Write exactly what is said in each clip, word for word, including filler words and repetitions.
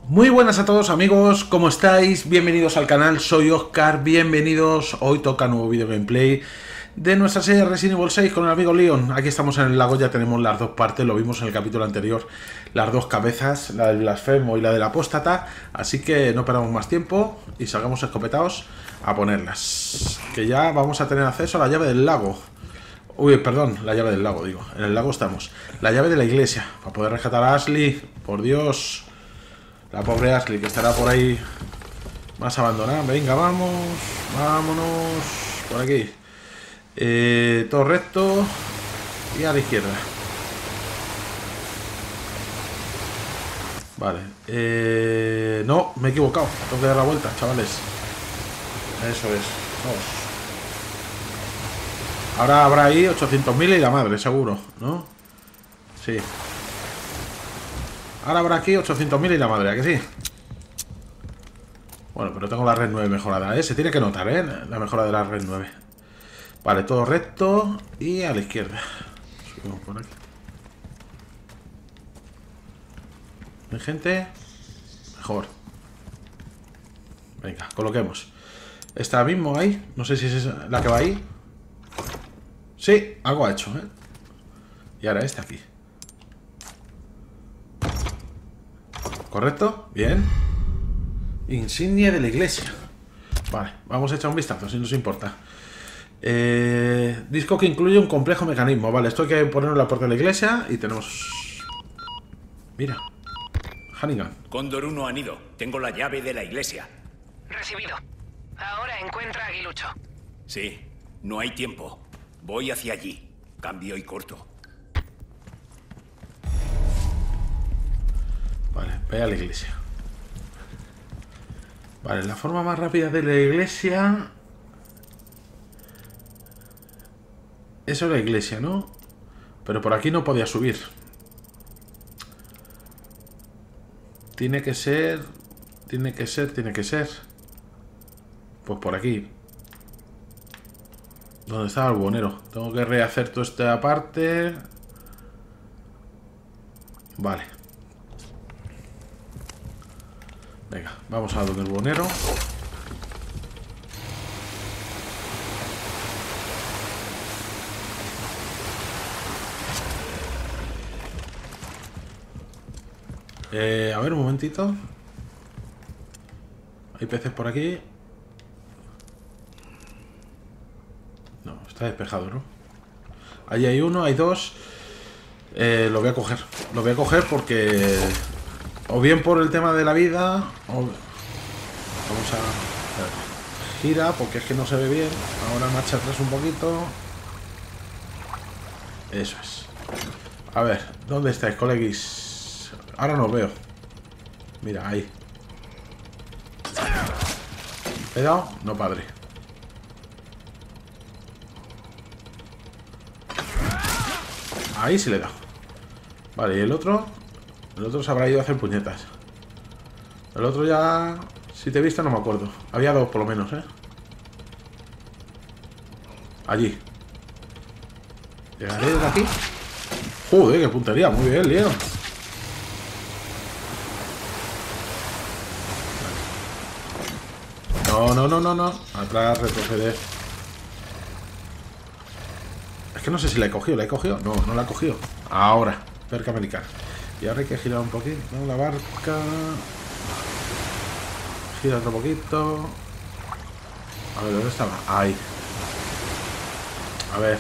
Muy buenas a todos amigos, ¿cómo estáis? Bienvenidos al canal, soy Oscar, bienvenidos. Hoy toca nuevo video gameplay de nuestra serie Resident Evil seis con el amigo Leon. Aquí estamos en el lago, ya tenemos las dos partes, lo vimos en el capítulo anterior. Las dos cabezas, la del blasfemo y la del apóstata. Así que no perdamos más tiempo y salgamos escopetados a ponerlas. Que ya vamos a tener acceso a la llave del lago. Uy, perdón, la llave del lago, digo. En el lago estamos. La llave de la iglesia, para poder rescatar a Ashley. Por Dios. La pobre Ashley, que estará por ahí más abandonada. Venga, vamos. Vámonos. Por aquí. Eh, todo recto. Y a la izquierda. Vale. Eh, no, me he equivocado. Tengo que dar la vuelta, chavales. Eso es. Vamos. Ahora habrá ahí ochocientos mil y la madre, seguro, ¿no? Sí. Ahora habrá aquí ochocientos mil y la madre, ¿a que sí? Bueno, pero tengo la red nueve mejorada, ¿eh? Se tiene que notar, ¿eh? La mejora de la red nueve. Vale, todo recto y a la izquierda. Subimos por aquí. ¿Hay gente? Mejor. Venga, coloquemos. Esta mismo ahí. No sé si es la que va ahí. Sí, algo ha hecho, ¿eh? Y ahora esta aquí. ¿Correcto? Bien. Insignia de la iglesia. Vale, vamos a echar un vistazo, si nos importa. Eh, disco que incluye un complejo mecanismo. Vale, esto hay que ponerlo en la puerta de la iglesia. Y tenemos... Mira. Hannigan. Cóndor uno han ido. Tengo la llave de la iglesia. Recibido. Ahora encuentra a Aguilucho. Sí, no hay tiempo. Voy hacia allí. Cambio y corto. Vale, ve a la iglesia. Vale, la forma más rápida de la iglesia... Eso es la iglesia, ¿no? Pero por aquí no podía subir. Tiene que ser... Tiene que ser, tiene que ser... Pues por aquí. ¿Dónde estaba el buhonero? Tengo que rehacer toda esta parte. Vale. Venga, vamos a donde el buhonero. Eh, a ver, un momentito. Hay peces por aquí. No, está despejado, ¿no? Allí hay uno, hay dos. Eh, lo voy a coger. Lo voy a coger porque... O bien por el tema de la vida... O... Vamos a... Gira, porque es que no se ve bien. Ahora marcha atrás un poquito. Eso es. A ver, ¿dónde estáis, coleguis? Ahora no os veo. Mira, ahí. ¿He dado? No, padre. Ahí sí le he dado. Vale, y el otro... El otro se habrá ido a hacer puñetas. El otro ya... Si te he visto no me acuerdo. Había dos por lo menos, ¿eh? Allí. ¿Llegaré desde aquí? Joder, qué puntería. Muy bien, Leon. No, no, no, no, no. Atrás, retroceder. Es que no sé si la he cogido. ¿La he cogido? No, no la he cogido. Ahora. Perca americana. Y ahora hay que girar un poquito, ¿no? La barca. Gira otro poquito. A ver, ¿dónde estaba? Ahí. A ver.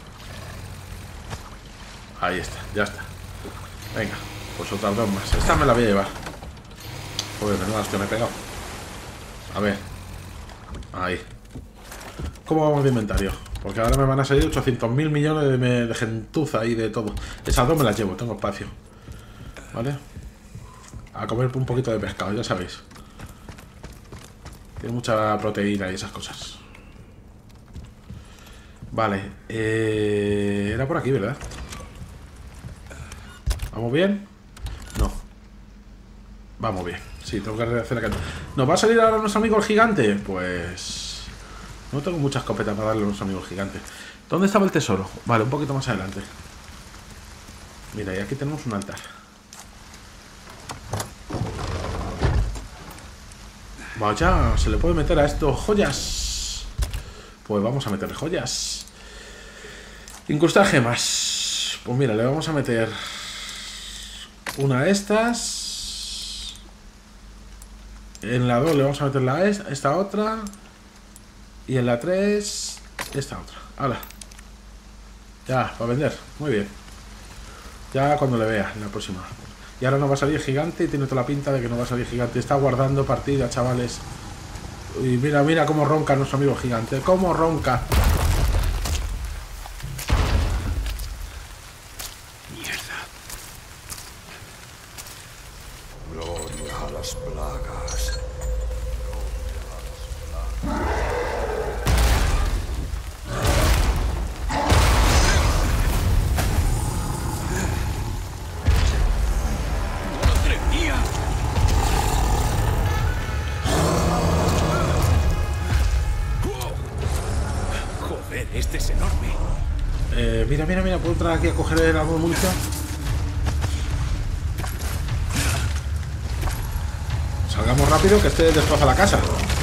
Ahí está, ya está. Venga, pues otras dos más. Esta me la voy a llevar. Joder, menuda hostia me he pegado. A ver. Ahí. ¿Cómo vamos de inventario? Porque ahora me van a salir ochocientos mil millones de, de gentuza y de todo. Esas dos me las llevo, tengo espacio. ¿Vale? A comer un poquito de pescado, ya sabéis. Tiene mucha proteína y esas cosas. Vale. Eh, era por aquí, ¿verdad? ¿Vamos bien? No. Vamos bien. Sí, tengo que rehacer la... ¿Nos va a salir ahora nuestro amigo el gigante? Pues... No tengo mucha escopeta para darle a nuestro amigo el gigante. ¿Dónde estaba el tesoro? Vale, un poquito más adelante. Mira, y aquí tenemos un altar. Vaya, se le puede meter a esto joyas. Pues vamos a meterle joyas. Incrustar gemas. Pues mira, le vamos a meter una de estas. En la dos le vamos a meter la esta, esta otra. Y en la tres esta otra. ¡Hala! Ya, para vender. Muy bien. Ya cuando le vea en la próxima. Y ahora no va a salir gigante y tiene toda la pinta de que no va a salir gigante. Está guardando partida, chavales. Y mira, mira cómo ronca nuestro amigo gigante. Cómo ronca. Mierda. Gloria a las plagas. Este es enorme. Eh, mira, mira, mira, puedo entrar aquí a coger algo de munición. Salgamos rápido, que este destroza la casa.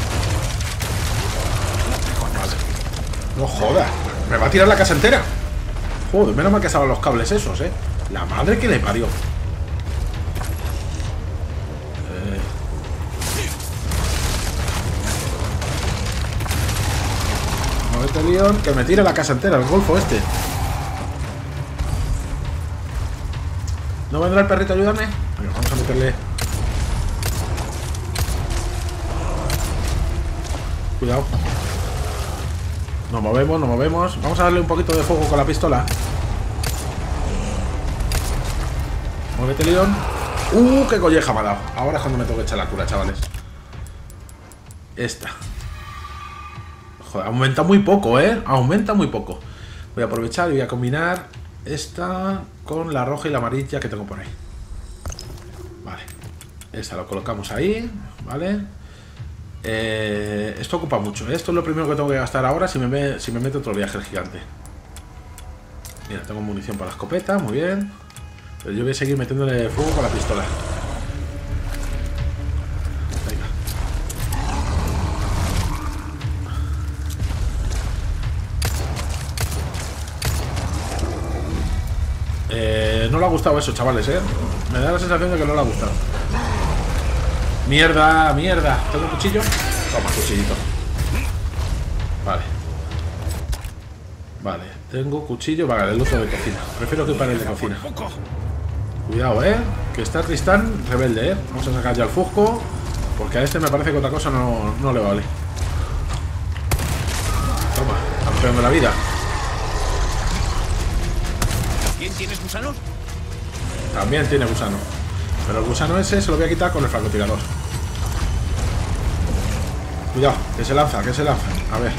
No jodas, me va a tirar la casa entera. Joder, menos mal que estaban los cables esos, eh. La madre que le parió. Este Leon, que me tire la casa entera, el golfo este. ¿No vendrá el perrito a ayudarme? Venga, vamos a meterle. Cuidado. Nos movemos, nos movemos. Vamos a darle un poquito de fuego con la pistola. Muévete, Leon. Uh, qué colleja me ha dado. Ahora es cuando me tengo que echar la cura, chavales. Esta. Joder, aumenta muy poco, ¿eh? Aumenta muy poco. Voy a aprovechar y voy a combinar esta con la roja y la amarilla que tengo por ahí. Vale. Esta lo colocamos ahí, ¿vale? Eh, esto ocupa mucho. Esto es lo primero que tengo que gastar ahora si me, si me meto otro viaje el gigante. Mira, tengo munición para la escopeta, muy bien. Pero yo voy a seguir metiéndole fuego con la pistola. Eh, no le ha gustado eso, chavales, ¿eh? Me da la sensación de que no le ha gustado. Mierda, mierda. ¿Tengo un cuchillo? Toma, cuchillito. Vale. Vale, tengo cuchillo. Vale, el otro de cocina. Prefiero que para el de cocina. Cuidado, ¿eh? Que está Tristán rebelde, ¿eh? Vamos a sacar ya el Fusco, porque a este me parece que otra cosa no, no le vale. Toma, campeón de la vida. ¿Quién tienes gusanos? También tiene gusano. Pero el gusano ese se lo voy a quitar con el francotirador. Cuidado, que se lanza, que se lanza. A ver.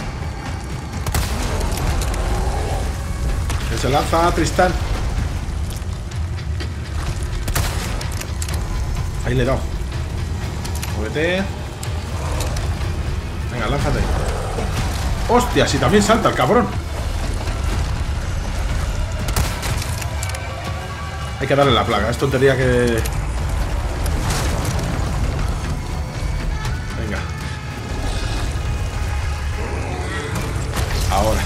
Que se lanza Tristán. Ahí le he dado. Muévete. Venga, lánzate. ¡Hostia! Si también salta el cabrón. Hay que darle la plaga. Es tontería que... Venga. Ahora.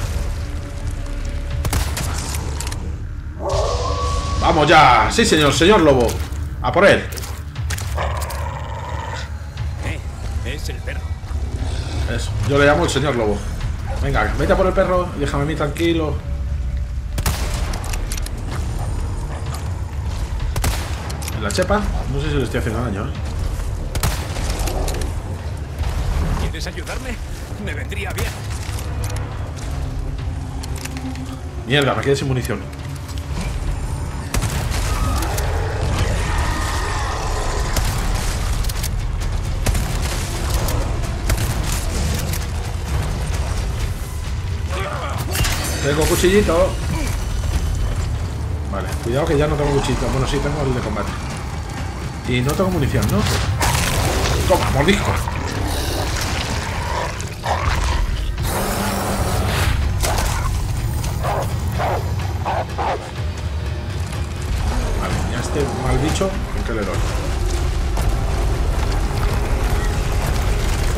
¡Vamos ya! ¡Sí, señor! ¡Señor Lobo! ¡A por él! Eh, es el perro. Eso. Yo le llamo el señor Lobo. Venga, vete a por el perro y déjame a mí tranquilo. La chepa, no sé si le estoy haciendo daño, ¿eh? ¿Quieres ayudarme? Me vendría bien. Mierda, me quedé sin munición. Tengo cuchillito. Vale, cuidado que ya no tengo cuchillito. Bueno, sí, tengo el de combate. Y no tengo munición, ¿no? Toma, mordisco. Vale, ya este mal bicho, ¿con qué le doy?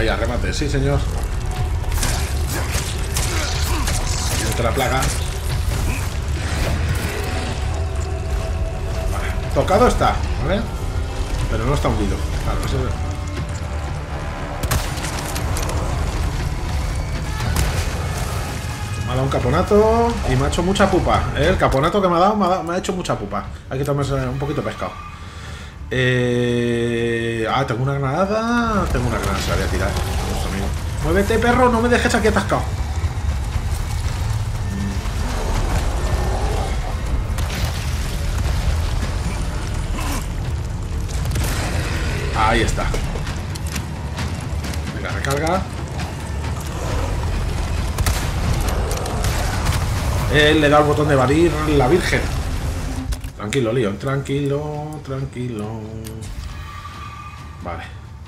Ahí, a remate, sí señor. Otra plaga. Vale. Tocado está, ¿vale? Pero no está hundido. Claro, eso es... Me ha dado un caponato y me ha hecho mucha pupa. ¿Eh? El caponato que me ha dado me ha, dado, me ha hecho mucha pupa. Hay que tomarse un poquito de pescado. Eh... Ah, tengo una granada. Tengo una granada, se la voy a tirar. Muévete, perro, no me dejes aquí atascado. Ahí está. Venga, recarga. Él le da el botón de evadir la virgen. Tranquilo, Leon, tranquilo, tranquilo. Vale.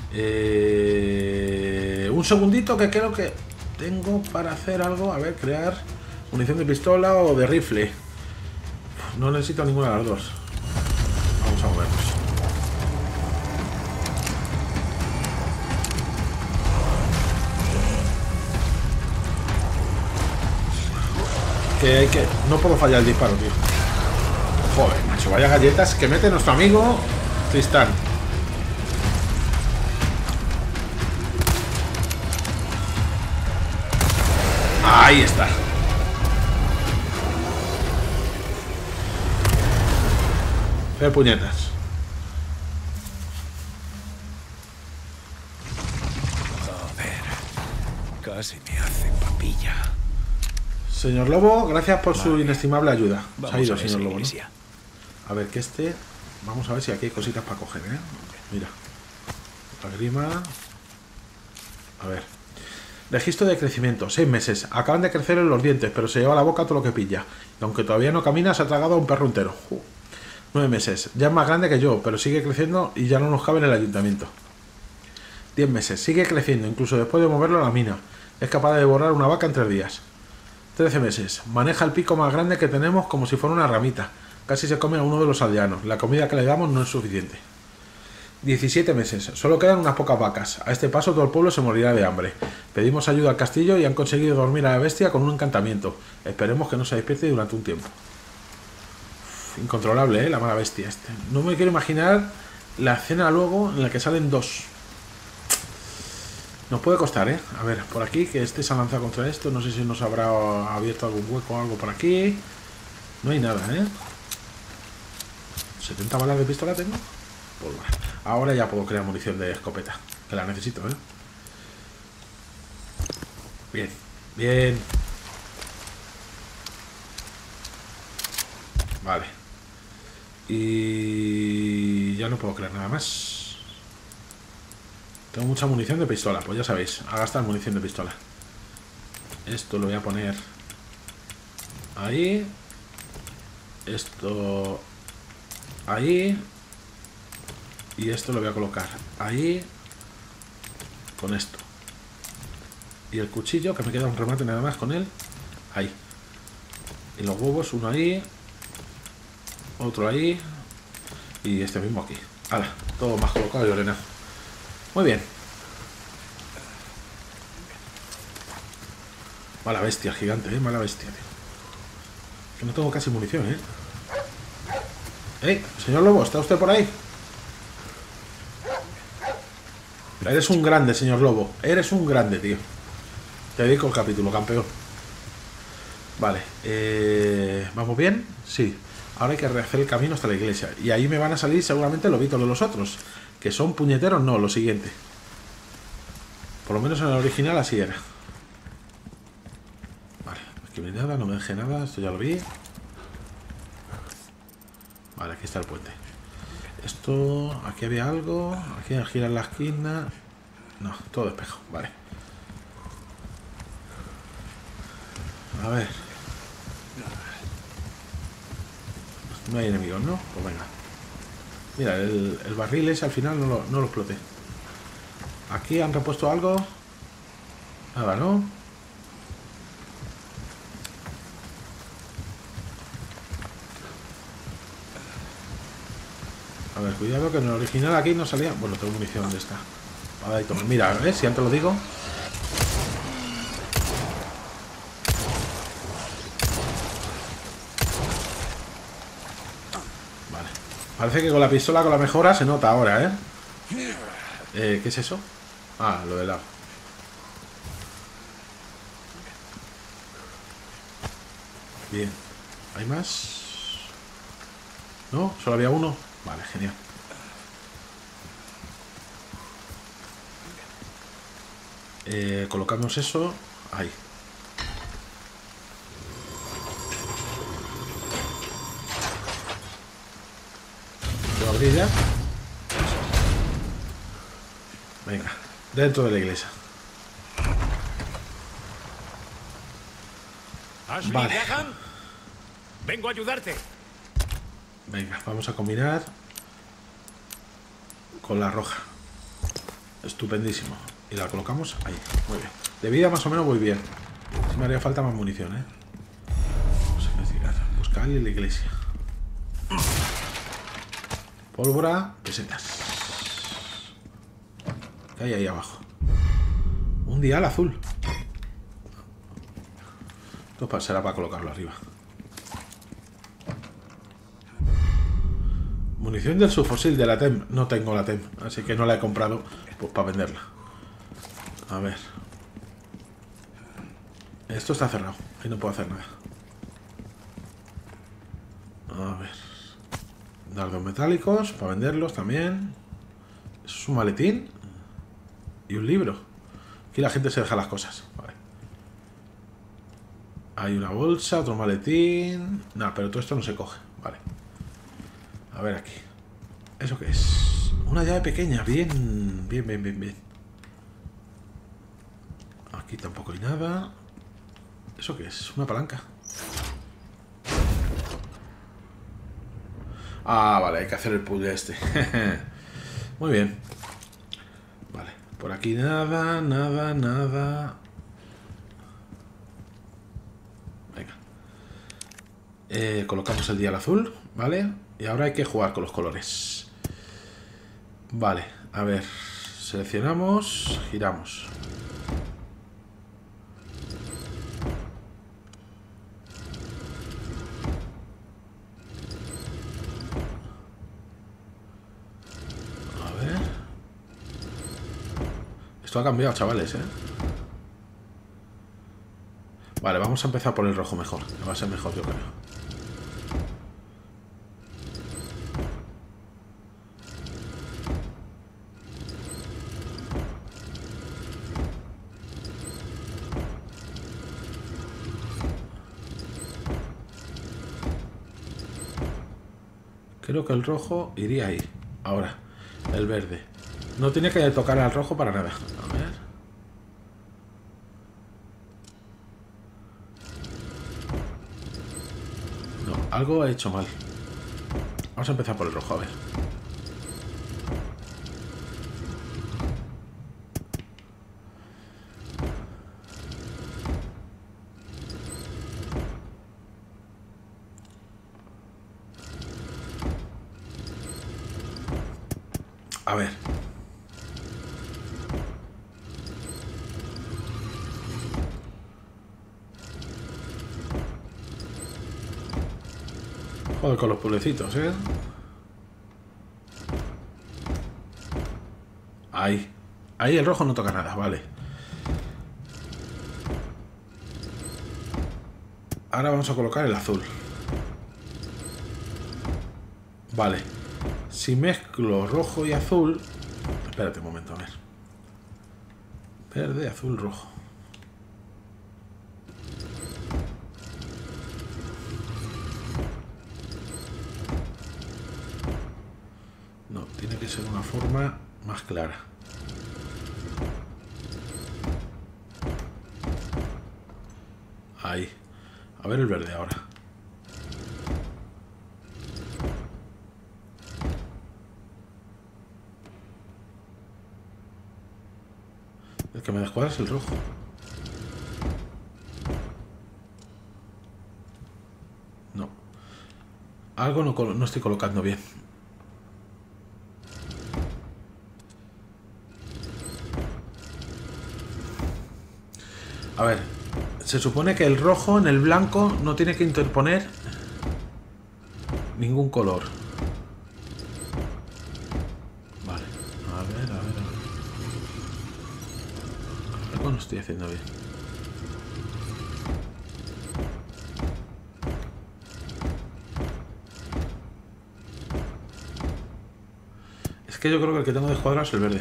Eh, un segundito que creo que tengo para hacer algo. A ver, crear munición de pistola o de rifle. No necesito ninguna de las dos. Vamos a movernos. Que hay que... No puedo fallar el disparo, tío. Joder, macho, vaya galletas que mete nuestro amigo Tristán. Ahí está. Qué puñetas. Joder, casi me hace papilla. Señor Lobo, gracias por vale. su inestimable ayuda. Vamos Se ha ido, a ver señor si Lobo, ¿no? A ver, que este... Vamos a ver si aquí hay cositas para coger, ¿eh? Mira. Lágrima. A ver. Registro de crecimiento. Seis meses. Acaban de crecer en los dientes, pero se lleva a la boca todo lo que pilla. Y aunque todavía no camina, se ha tragado a un perro entero. Uh. Nueve meses. Ya es más grande que yo, pero sigue creciendo y ya no nos cabe en el ayuntamiento. Diez meses. Sigue creciendo, incluso después de moverlo a la mina. Es capaz de devorar una vaca en tres días. Trece meses. Maneja el pico más grande que tenemos como si fuera una ramita. Casi se come a uno de los aldeanos. La comida que le damos no es suficiente. diecisiete meses. Solo quedan unas pocas vacas. A este paso todo el pueblo se morirá de hambre. Pedimos ayuda al castillo y han conseguido dormir a la bestia con un encantamiento. Esperemos que no se despierte durante un tiempo. Uf, incontrolable, ¿eh? La mala bestia este. No me quiero imaginar la escena luego en la que salen dos. Nos puede costar, ¿eh? A ver, por aquí, que este se ha lanzado contra esto. No sé si nos habrá abierto algún hueco o algo por aquí. No hay nada, ¿eh? setenta balas de pistola tengo. Pues bueno. Ahora ya puedo crear munición de escopeta. Que la necesito, ¿eh? Bien, bien. Vale. Y... ya no puedo crear nada más. Tengo mucha munición de pistola. Pues ya sabéis, a gastar munición de pistola. Esto lo voy a poner ahí. Esto ahí. Y esto lo voy a colocar ahí. Con esto. Y el cuchillo, que me queda un remate nada más con él. Ahí. Y los huevos, uno ahí. Otro ahí. Y este mismo aquí. ¡Hala! Todo más colocado y ordenado. Muy bien. Mala bestia, gigante, ¿eh? Mala bestia, tío. Que no tengo casi munición, ¿eh? ¡Ey! Señor Lobo, ¿está usted por ahí? Eres un grande, señor Lobo. Eres un grande, tío. Te dedico el capítulo, campeón. Vale. Eh, ¿Vamos bien? Sí. Ahora hay que rehacer el camino hasta la iglesia. Y ahí me van a salir seguramente lobitos de los otros. Que son puñeteros, no, lo siguiente. Por lo menos en el original así era. Vale. Aquí no hay nada, no me dejé nada. Esto ya lo vi. Vale, aquí está el puente. Esto, aquí había algo. Aquí al girar la esquina. No, todo espejo, vale. A ver. No hay enemigos, ¿no? Pues venga. Mira, el, el barril ese al final no lo, no lo exploté. Aquí han repuesto algo. Nada, ¿no? A ver, cuidado que en el original aquí no salía. Bueno, tengo munición de esta. Ahí toma. Mira, ¿ves? Si antes lo digo. Vale. Parece que con la pistola, con la mejora, se nota ahora, ¿eh? eh ¿Qué es eso? Ah, lo del agua. Bien. ¿Hay más? ¿No? ¿Solo había uno? Vale, genial. Eh, colocamos eso. Ahí. ¿Puedo abrir ya? Venga, dentro de la iglesia. Ashley, vale. Graham, vengo a ayudarte. Venga, vamos a combinar con la roja. Estupendísimo. Y la colocamos ahí. Muy bien. De vida más o menos voy bien. Si me haría falta más munición, ¿eh? Vamos a investigar. Buscar en la iglesia. Pólvora, pesetas. ¿Qué hay ahí abajo? Un dial azul. Esto será para colocarlo arriba. Munición del subfusil de la T E M. No tengo la T E M, así que no la he comprado pues, para venderla. A ver. Esto está cerrado. Ahí no puedo hacer nada. A ver. Dardos metálicos para venderlos también. Eso es un maletín. Y un libro. Aquí la gente se deja las cosas. Vale. Hay una bolsa, otro maletín. Nah, pero todo esto no se coge. Vale. A ver aquí. ¿Eso qué es? Una llave pequeña. Bien, bien, bien, bien, bien. Aquí tampoco hay nada. ¿Eso qué es? Una palanca. Ah, vale, hay que hacer el puzzle este. Muy bien. Vale, por aquí nada, nada, nada. Venga. Eh, colocamos el dial azul, ¿vale? Y ahora hay que jugar con los colores. Vale, a ver. Seleccionamos, giramos. Esto ha cambiado, chavales, ¿eh? Vale, vamos a empezar por el rojo mejor. Va a ser mejor, yo creo. Creo que el rojo iría ahí. Ahora, el verde. No tiene que tocar al rojo para nada. A ver. No, algo he hecho mal. Vamos a empezar por el rojo, a ver. A ver. Joder, con los publecitos, ¿eh? Ahí. Ahí el rojo no toca nada, vale. Ahora vamos a colocar el azul. Vale. Si mezclo rojo y azul... Espérate un momento, a ver. Verde, azul, rojo. No, tiene que ser una forma más clara. Ahí. A ver el verde ahora. El que me descuadra es el rojo. No. Algo no, no estoy colocando bien. A ver, se supone que el rojo en el blanco no tiene que interponer ningún color. Vale, a ver, a ver, a ver. Algo no estoy haciendo bien. Es que yo creo que el que tengo de cuadrado es el verde.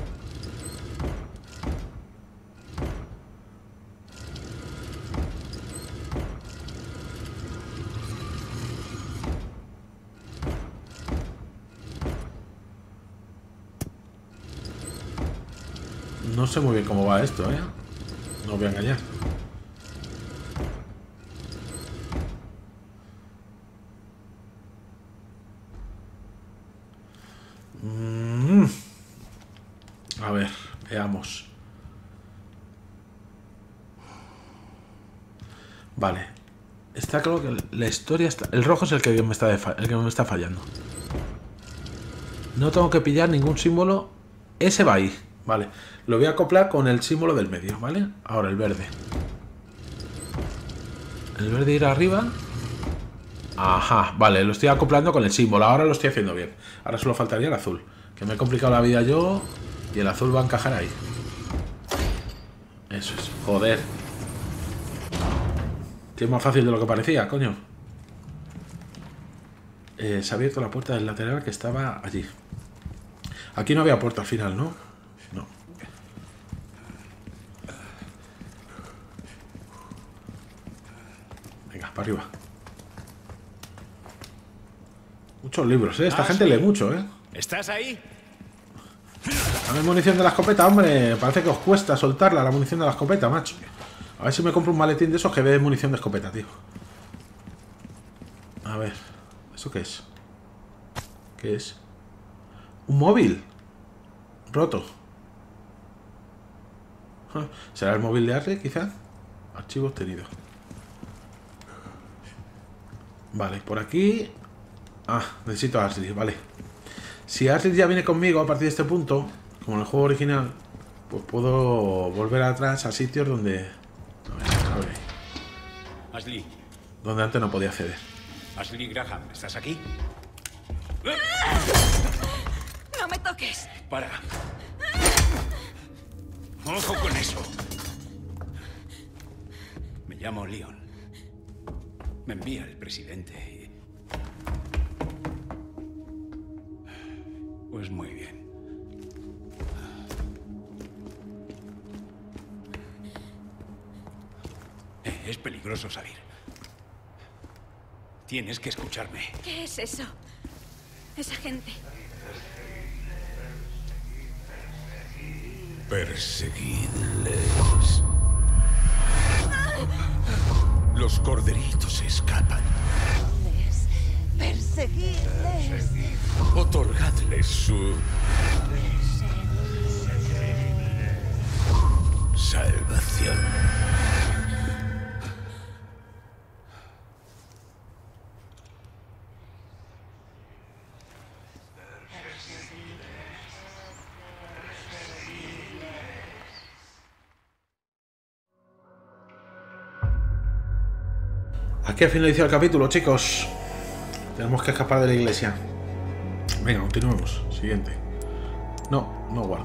No sé muy bien cómo va esto, ¿eh? No os voy a engañar. Mm. A ver, veamos. Vale. Está claro que la historia está... El rojo es el que me está, el que me está fallando. No tengo que pillar ningún símbolo. Ese va ahí. Vale. Lo voy a acoplar con el símbolo del medio, ¿vale? Ahora el verde. El verde irá arriba. Ajá, vale, lo estoy acoplando con el símbolo. Ahora lo estoy haciendo bien. Ahora solo faltaría el azul. Que me he complicado la vida yo. Y el azul va a encajar ahí. Eso es, joder. Que es más fácil de lo que parecía, coño. Eh, se ha abierto la puerta del lateral que estaba allí. Aquí no había puerta al final, ¿no? No. Venga, para arriba. Muchos libros, ¿eh? Esta gente lee mucho, ¿eh? ¿Estás ahí? Dame munición de la escopeta, hombre. Parece que os cuesta soltarla, la munición de la escopeta, macho. A ver si me compro un maletín de esos que ve munición de escopeta, tío. A ver. ¿Eso qué es? ¿Qué es? ¿Un móvil? Roto. ¿Será el móvil de Arre, quizá? Archivo obtenido. Vale, por aquí... Ah, necesito a Ashley, vale. Si Ashley ya viene conmigo a partir de este punto, como en el juego original, pues puedo volver atrás a sitios donde... A ver, a ver. Ashley. Donde antes no podía acceder. Ashley Graham, ¿estás aquí? ¡No me toques! Para. ¡Ojo con eso! Me llamo Leon. Me envía el presidente. Pues muy bien. Eh, es peligroso salir. Tienes que escucharme. ¿Qué es eso? Esa gente. Perseguidles. Los corderitos escapan. Perseguidles. Otorgadles su salvación. Aquí ha finalizado el capítulo, chicos. Tenemos que escapar de la iglesia. Venga, continuemos. Siguiente. No, no guardo.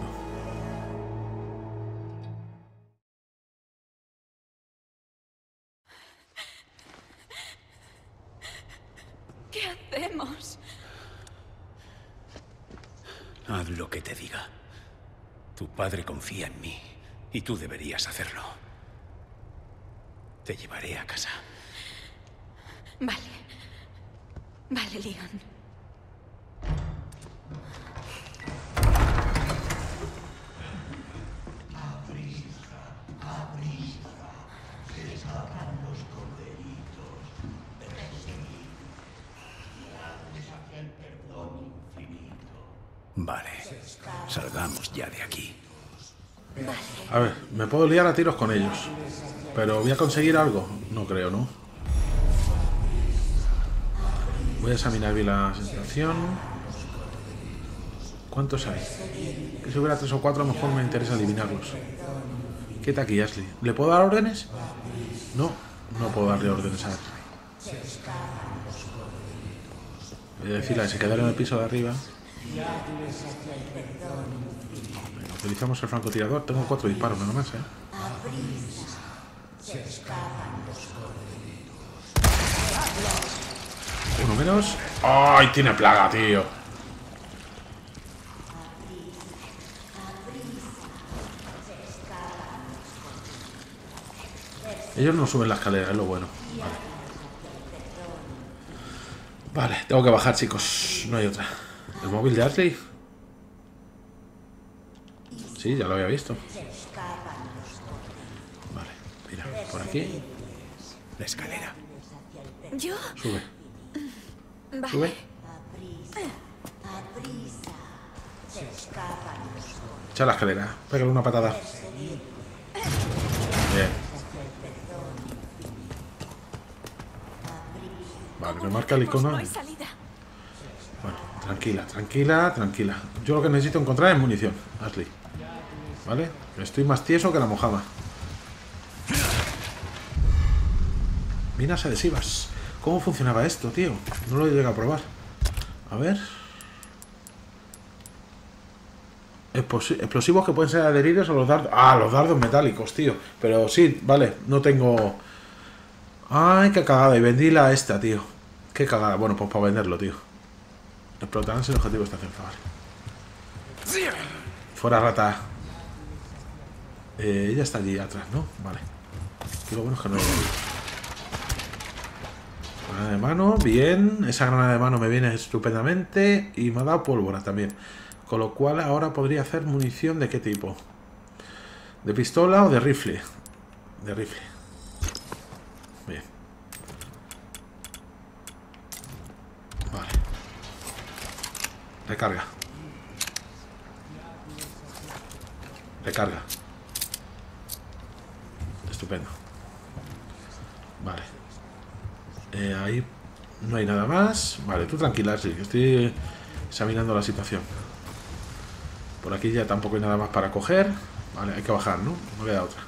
¿Qué hacemos? Haz lo que te diga. Tu padre confía en mí y tú deberías hacerlo. Te llevaré a casa. Vale. Vale, Leon. Vale. Salgamos ya de aquí. A ver, me puedo liar a tiros con ellos. Pero ¿voy a conseguir algo? No creo, ¿no? Voy a examinar bien la situación. ¿Cuántos hay? Que si hubiera tres o cuatro, a lo mejor me interesa eliminarlos. Quieta aquí, Ashley. ¿Le puedo dar órdenes? No, no puedo darle órdenes a Ashley. Voy a decirle que se quedara en el piso de arriba. Venga, utilizamos el francotirador. Tengo cuatro disparos nada más, ¿eh? Uno menos. ¡Ay! Tiene plaga, tío. Ellos no suben la escalera, es lo bueno. Vale. Vale, tengo que bajar, chicos. No hay otra. ¿El móvil de Ashley? Sí, ya lo había visto. Vale, mira, por aquí. La escalera. ¿Yo? Sube. Vale. Sube. Echa la escalera. Pégale una patada. Bien. Vale, me marca el icono. No hay salida. Bueno, tranquila, tranquila, tranquila. Yo lo que necesito encontrar es munición, Ashley. ¿Vale? Estoy más tieso que la mojama. Minas adhesivas. ¿Cómo funcionaba esto, tío? No lo he llegado a probar. A ver. Explosi- Explosivos que pueden ser adheridos a los dardos. Ah, los dardos metálicos, tío. Pero sí, vale, no tengo... Ay, qué cagada. Y vendí la esta, tío. Qué cagada. Bueno, pues para venderlo, tío. Explotarán si el objetivo está cerca. Vale. Fuera, rata. Eh, ella está allí atrás, ¿no? Vale. Aquí lo bueno es que no lo veo. Granada de mano, bien. Esa granada de mano me viene estupendamente. Y me ha dado pólvora también. Con lo cual ahora podría hacer munición de qué tipo. ¿De pistola o de rifle? De rifle. Bien. Vale. Recarga. Recarga. Estupendo. Vale. Eh, ahí no hay nada más. Vale, tú tranquila, sí, que estoy examinando la situación. Por aquí ya tampoco hay nada más para coger. Vale, hay que bajar, ¿no? No queda otra.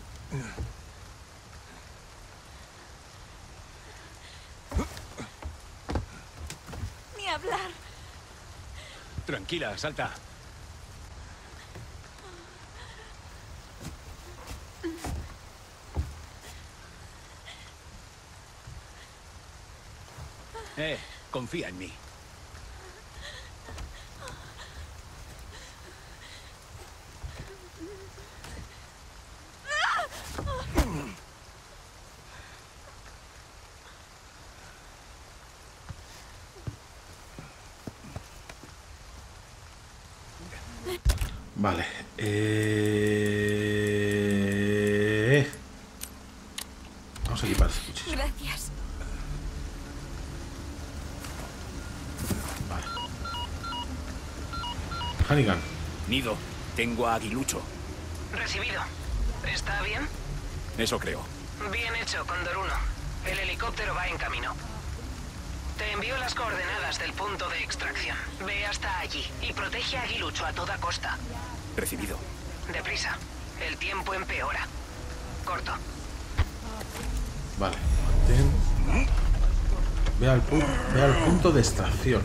Ni hablar. Tranquila, salta. Eh, confía en mí. Vale. Eh... Vamos a equipar ese cuchillo. Gracias. Vale. Hannigan. Nido, tengo a Aguilucho. Recibido. ¿Está bien? Eso creo. Bien hecho, Cóndor uno. El helicóptero va en camino. Te envío las coordenadas del punto de extracción. Ve hasta allí y protege a Aguilucho a toda costa. Recibido. Deprisa. El tiempo empeora. Corto. Vale. Mantén. Ve al, pu ve al punto de extracción.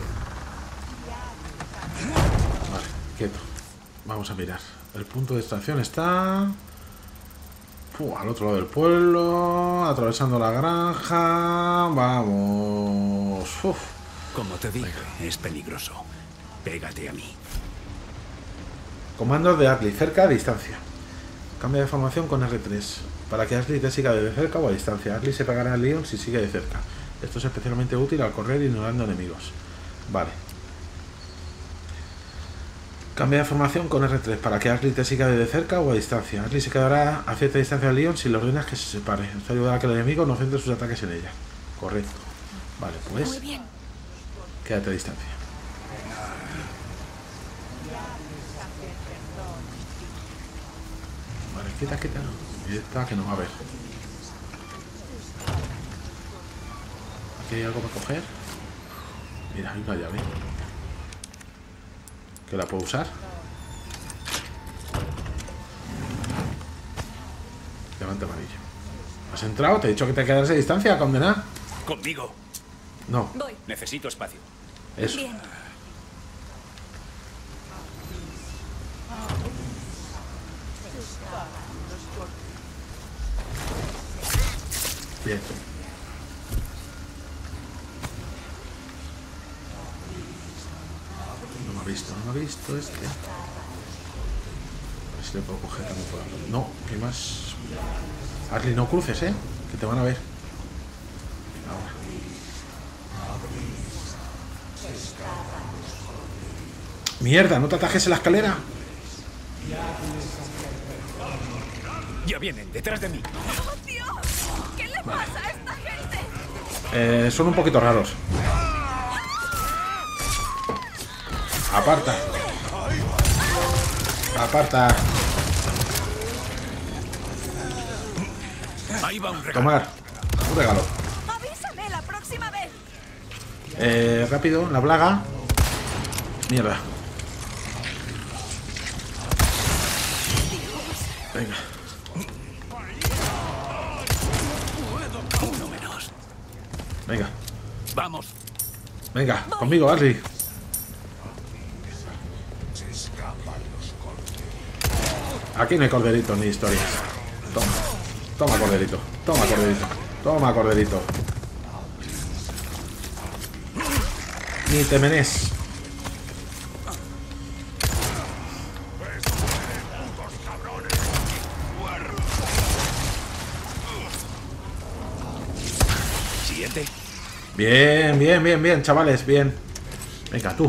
Vale, quieto. Vamos a mirar. El punto de extracción está... Puh, al otro lado del pueblo, atravesando la granja. Vamos. Uf. Como te dije, es peligroso. Pégate a mí. Comandos de Ashley, cerca a distancia. Cambia de formación con R tres. Para que Ashley te siga de cerca o a distancia. Ashley se pegará al Leon si sigue de cerca. Esto es especialmente útil al correr ignorando enemigos. Vale. Cambia de formación con R tres para que Ashley te siga de cerca o a distancia. Ashley se quedará a cierta distancia del Leon si le ordenas que se separe. Esto ayudará a que el enemigo no centre sus ataques en ella. Correcto. Vale, pues Muy bien. quédate a distancia. Vale, quita, quita. Esta que no va a ver. Aquí hay algo para coger. Mira, hay una llave. Que la puedo usar. diamante amarillo. ¿Has entrado? Te he dicho que te quedaras a distancia, condenada. Conmigo. No, Voy. Necesito espacio. eso. Bien. Bien. No me ha visto, no me ha visto este. A ver si le puedo coger también por aquí. No, ¿qué más? Arlie, no cruces, ¿eh? Que te van a ver. Ahora. Mierda, ¿no te atajes en la escalera? Ya vienen, detrás de mí. ¡Oh, Dios! ¿Qué le pasa a esta gente? Eh, son un poquito raros. Aparta. Aparta. Ahí va un regalo. Tomar. Un regalo. Avísame la próxima vez. Eh, rápido, la plaga. Mierda. Venga. Uno menos. Venga. Vamos. Venga, conmigo, Arlie. Aquí no hay corderitos ni historias. Toma. Toma, corderito. Toma, corderito. Toma, corderito. Ni te menes. Siguiente. Bien, bien, bien, bien, chavales, bien. Venga, tú.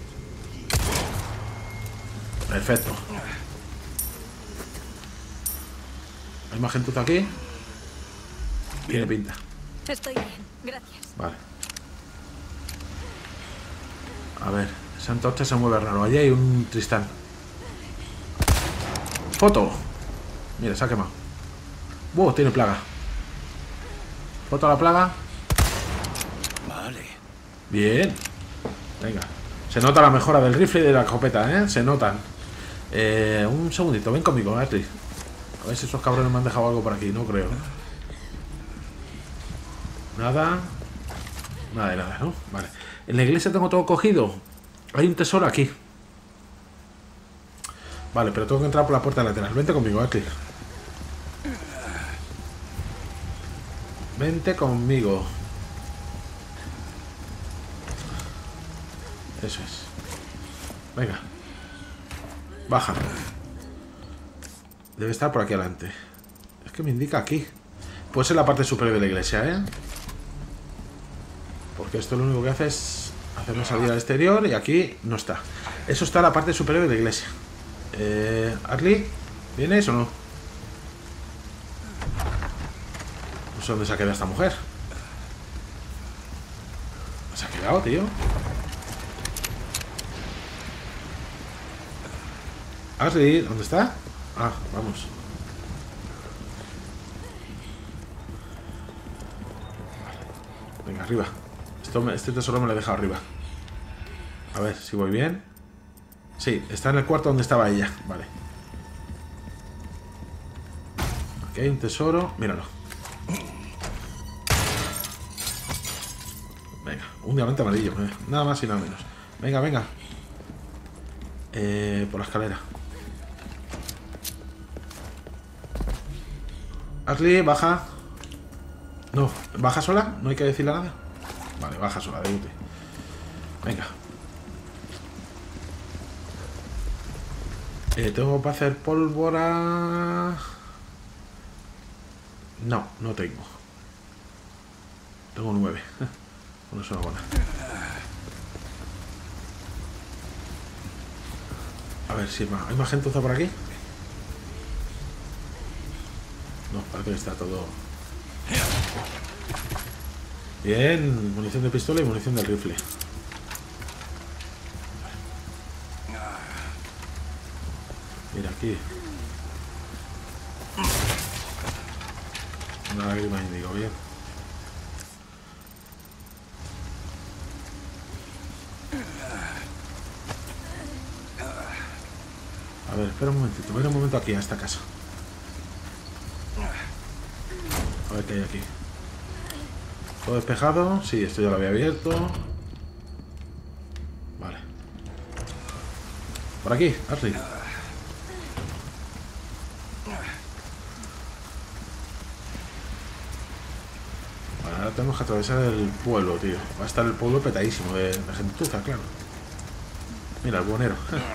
Perfecto. ¿Hay más gente aquí? Tiene pinta. Estoy bien, gracias. Vale. A ver, esa antorcha se mueve raro. Allí hay un Tristán. Foto. Mira, se ha quemado. ¡Wow! Tiene plaga. Foto a la plaga. Vale. Bien. Venga. Se nota la mejora del rifle y de la escopeta, ¿eh? Se notan. Eh, un segundito, ven conmigo, Ashley. A ver si esos cabrones me han dejado algo por aquí. No creo. Nada. Nada de nada, ¿no? Vale. En la iglesia tengo todo cogido. Hay un tesoro aquí. Vale, pero tengo que entrar por la puerta lateral. Vente conmigo, Ashley. Vente conmigo. Eso es. Venga. Baja. Debe estar por aquí adelante. Es que me indica aquí. Puede ser la parte superior de la iglesia, ¿eh? Porque esto lo único que hace es hacernos salir al exterior y aquí no está. Eso está en la parte superior de la iglesia. Eh, Arlie, ¿vienes o no? No sé dónde se ha quedado esta mujer. ¿Se ha quedado, tío? Arlie, ¿dónde está? Ah, vamos. Venga, arriba. Esto me, este tesoro me lo he dejado arriba. A ver si voy bien. Sí, está en el cuarto donde estaba ella. Vale. Aquí hay un tesoro. Míralo. Venga, un diamante amarillo. Nada más y nada menos. Venga, venga. Eh, por la escalera. Ashley, baja. No, ¿baja sola? ¿No hay que decirle nada? Vale, baja sola, de útil. Venga. Eh, ¿Tengo para hacer pólvora? No, no tengo. Tengo nueve. Una sola buena. A ver si hay más. ¿Hay más gente por aquí? No, parece que está todo... Bien, munición de pistola y munición del rifle. Mira aquí. Una lágrima índigo, bien. A ver, espera un momentito, ven un momento aquí a esta casa. A ver qué hay aquí. ¿Todo despejado? Sí, esto ya lo había abierto. Vale. Por aquí, Ashley. Vale, ahora tenemos que atravesar el pueblo, tío. Va a estar el pueblo petadísimo de, de gentuza, claro. Mira, el buhonero.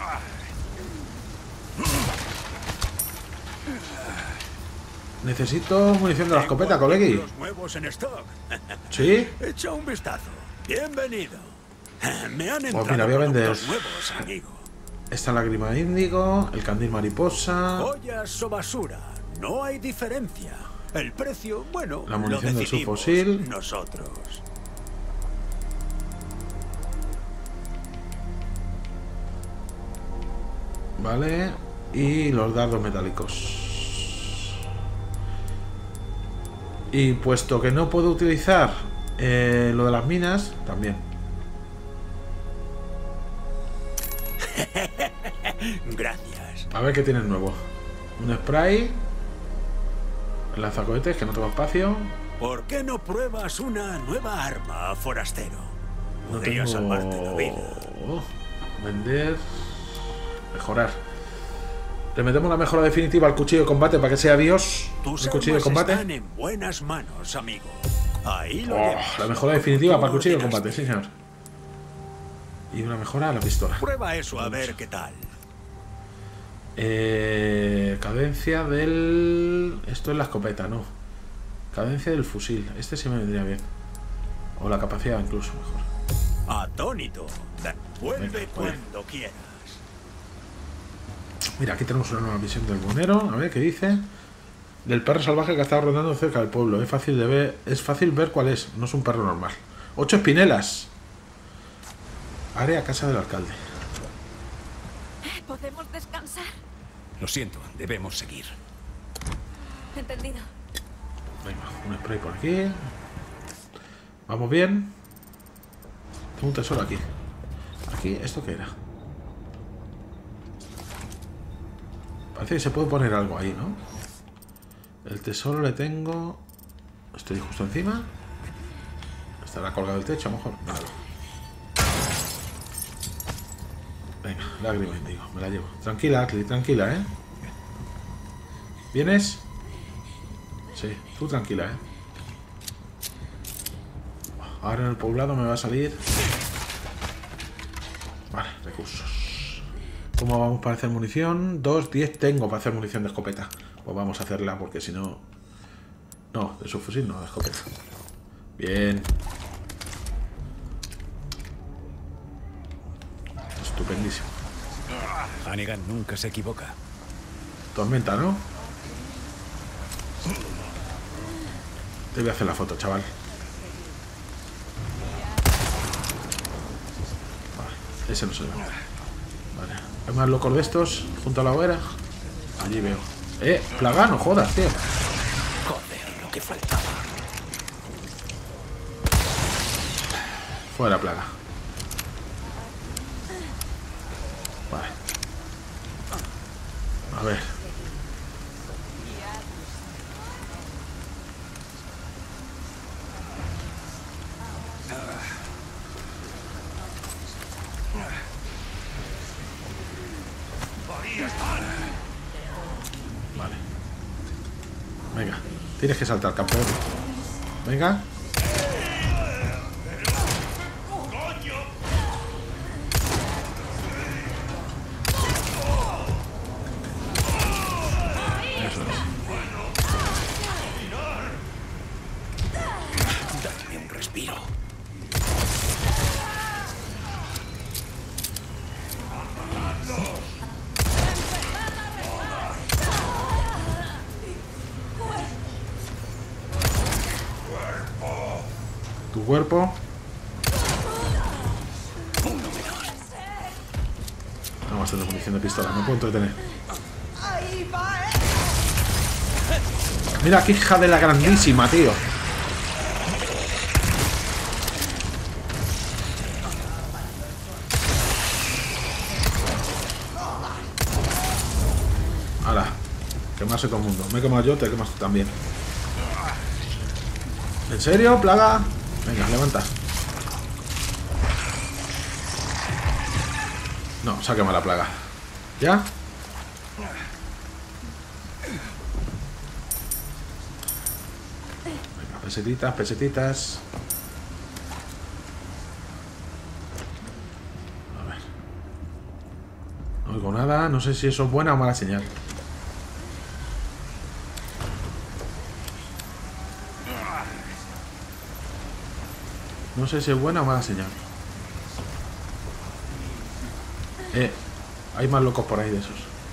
Necesito munición de la escopeta, colegui. Los nuevos en stock. ¿Sí? Echa un vistazo. Bienvenido. Me han entrado Pues mira, voy a vender productos nuevos, amigo. esta lágrima índigo, el candil mariposa, Joyas o basura. No hay diferencia. El precio, bueno, la munición lo del decidimos subfusil. nosotros. Vale, y los dardos metálicos. Y puesto que no puedo utilizar eh, lo de las minas, también. Gracias. A ver qué tienes nuevo. Un spray, el lanzacohetes, que no tengo espacio. ¿Por qué no pruebas una nueva arma, forastero? No Podría tengo... salvarte la vida. Vender, mejorar. Le metemos la mejora definitiva al cuchillo de combate para que sea Dios. Tus El cuchillo de armas combate. están en buenas manos, amigo. Ahí lo Oh, llevas. la mejora definitiva para el Como cuchillo de ordenaste. combate, sí, señor. Y una mejora a la pistola. Prueba eso a ver qué tal. Eh, cadencia del... Esto es la escopeta, ¿no? Cadencia del fusil. Este sí me vendría bien. O la capacidad incluso mejor. Atónito. Da- Vuelve Venga, cuando quieras. Mira, aquí tenemos una nueva visión del buhonero. A ver qué dice. Del perro salvaje que ha estado rondando cerca del pueblo. Es fácil de ver. Es fácil ver cuál es. No es un perro normal. Ocho espinelas. Área casa del alcalde. ¿Podemos descansar? Lo siento, debemos seguir. Entendido. Venga, un spray por aquí. Vamos bien. Tengo un tesoro aquí. Aquí, ¿esto qué era? Parece que se puede poner algo ahí, ¿no? El tesoro le tengo... Estoy justo encima. Estará colgado del techo, a lo mejor. Vale. Venga, lágrima índigo, me la llevo. Tranquila, Ashley, tranquila, ¿eh? ¿Vienes? Sí, tú tranquila, ¿eh? Ahora en el poblado me va a salir... Vale, recursos. ¿Cómo vamos para hacer munición? dos, diez tengo para hacer munición de escopeta. Pues vamos a hacerla porque si no... No, de subfusil no, de escopeta. Bien. Estupendísimo. Hannigan nunca se equivoca. Tormenta, ¿no? Te voy a hacer la foto, chaval. Vale, ese no se ve. Vale. ¿Hay más locos de estos junto a la hoguera? Allí veo. Eh, plaga, no jodas, tío. Joder, lo que faltaba. Fuera plaga. Vale. A ver. Vale. Venga. Tienes que saltar, campeón. Venga. Eso es. Dame un respiro. Tu cuerpo. Vamos a hacer munición de pistola, no puedo entretener. Mira qué hija de la grandísima, tío. Hala, quemarse todo el mundo. Me he quemado yo, te quemas tú también. ¿En serio, plaga? Venga, levanta. No, sáqueme la plaga. ¿Ya? Venga, pesetitas, pesetitas. A ver. No oigo nada. No sé si eso es buena o mala señal. No sé si es buena o mala señal. Eh, hay más locos por ahí de esos.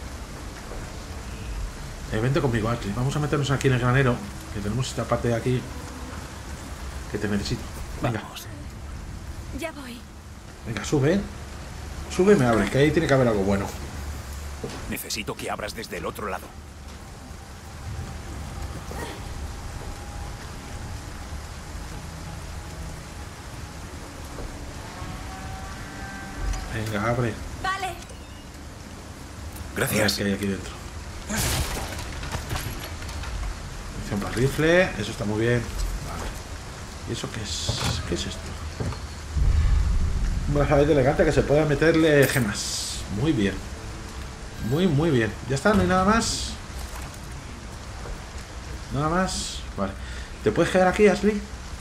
Eh, vente conmigo, Ashley. Vamos a meternos aquí en el granero. Que tenemos esta parte de aquí. Que te necesito. Venga. Vamos. Ya voy. Venga, sube. Sube y me abres, que ahí tiene que haber algo bueno. Necesito que abras desde el otro lado. Venga, abre. Vale. Gracias. ¿Qué hay aquí dentro? Munición para rifle. Eso está muy bien. Vale. ¿Y eso qué es? ¿Qué es esto? Un brazalete elegante que se puede meterle gemas. Muy bien. Muy, muy bien. ¿Ya está? ¿No hay nada más? Nada más. Vale. ¿Te puedes quedar aquí, Ashley?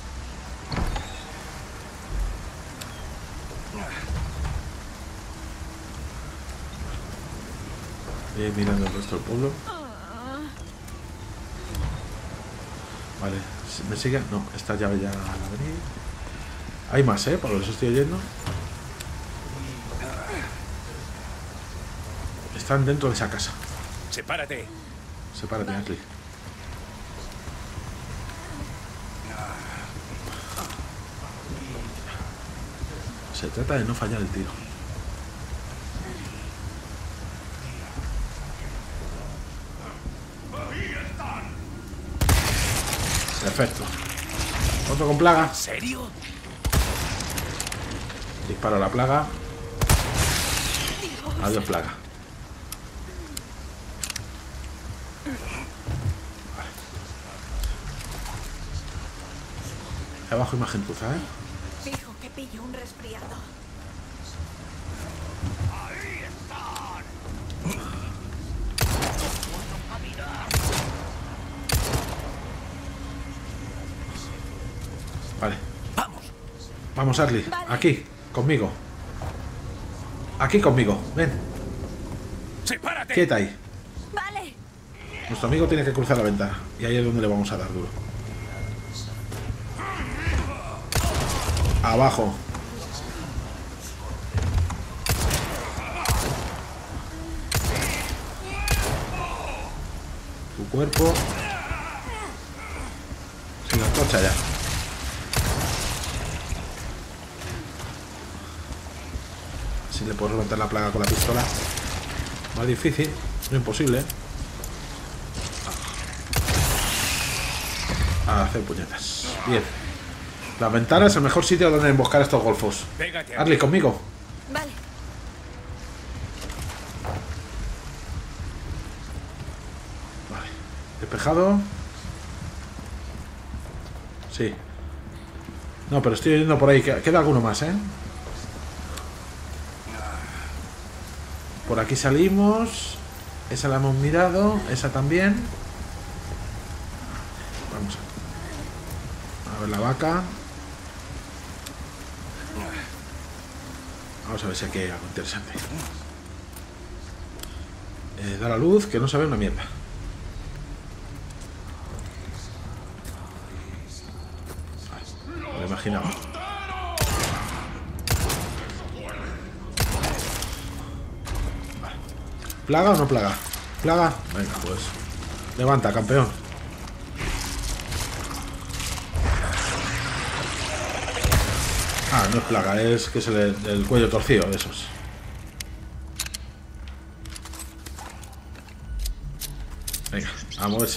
Eh, mirando el resto del pueblo. Vale, ¿me sigue? No, esta llave ya la abrí. Hay más, ¿eh? Por lo que os estoy oyendo. Están dentro de esa casa. Sepárate. Sepárate, Ashley. Se trata de no fallar el tiro. Perfecto. Otro con plaga. ¿En serio? Disparo a la plaga. Adiós, plaga. Vale. Abajo hay más gentuza, ¿eh? Fijo que pillo un resfriado. Vale. Vamos. Vamos, Ashley. Vale. Aquí, conmigo. Aquí conmigo. Ven, Sepárate. quieta ahí. Vale. Nuestro amigo tiene que cruzar la ventana. Y ahí es donde le vamos a dar duro. Abajo. Tu cuerpo. Sin la antorcha ya. Si le puedo levantar la plaga con la pistola. Más difícil, no imposible. A hacer puñetas. Bien. La ventana es el mejor sitio donde emboscar estos golfos. Pégate. Ashley, conmigo. Vale. Vale. Despejado. Sí. No, pero estoy yendo por ahí. Queda alguno más, ¿eh? Por aquí salimos. Esa la hemos mirado. Esa también. Vamos a... a ver la vaca. Vamos a ver si aquí hay algo interesante. Eh, da la luz, que no se ve una mierda. Vale, me lo imaginaba. Vale. ¿Plaga o no plaga? ¿Plaga? Venga, pues. Levanta, campeón. Ah, no es plaga, es que se le el cuello torcido de esos. Venga, a moverse.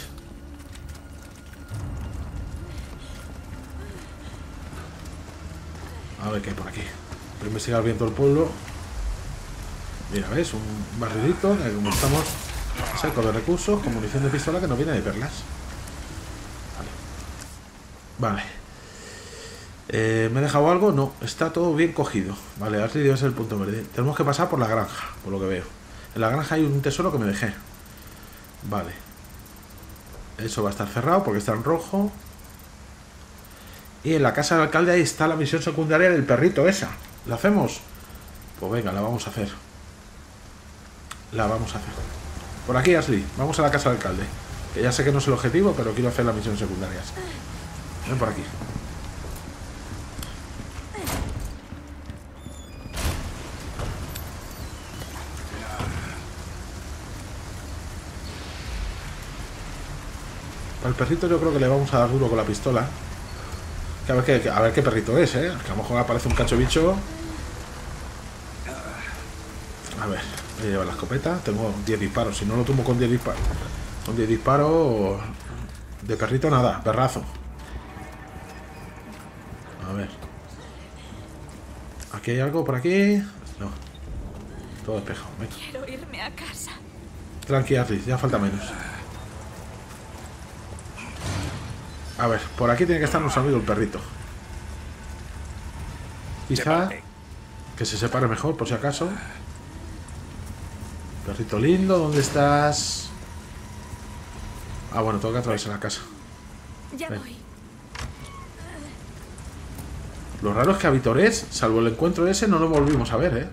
A ver qué hay por aquí. Voy a investigar bien todo el pueblo. Mira, ¿ves? Un barrilito en el que estamos seco de recursos con munición de pistola que nos viene de perlas. Vale. Vale. Eh, ¿Me he dejado algo? No, está todo bien cogido. Vale, Ashley debe ser el punto verde. Tenemos que pasar por la granja, por lo que veo. En la granja hay un tesoro que me dejé. Vale. Eso va a estar cerrado porque está en rojo. Y en la casa del alcalde ahí está la misión secundaria del perrito esa. ¿La hacemos? Pues venga, la vamos a hacer. La vamos a hacer. Por aquí, Ashley. Vamos a la casa del alcalde. Que ya sé que no es el objetivo, pero quiero hacer las misiones secundarias. Ven por aquí. Al perrito yo creo que le vamos a dar duro con la pistola. Que a, ver qué, a ver qué perrito es, ¿eh? Que a lo mejor aparece un cacho bicho. A ver, voy a llevar la escopeta. Tengo diez disparos. Si no lo tumbo con diez disparos. Con diez disparos... De perrito nada, perrazo. A ver. ¿Aquí hay algo por aquí? No. Todo despejado. Venga. Quiero irme a casa. Tranqui, Ashley, ya falta menos. A ver, por aquí tiene que estar nuestro amigo el perrito. Quizá que se separe mejor, por si acaso. Perrito lindo, ¿dónde estás? Ah, bueno, tengo que atravesar la casa. Ya Ven. voy. Lo raro es que a Vitores, salvo el encuentro ese, no lo volvimos a ver, ¿eh?